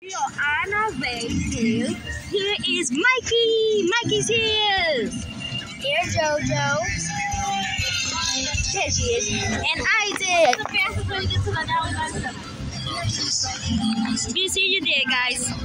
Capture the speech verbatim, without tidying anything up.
We are on our way to. Here is Mikey. Mikey's here. Here, Jojo. There she is. And Isaac. The fastest way to get to the We see you there, guys.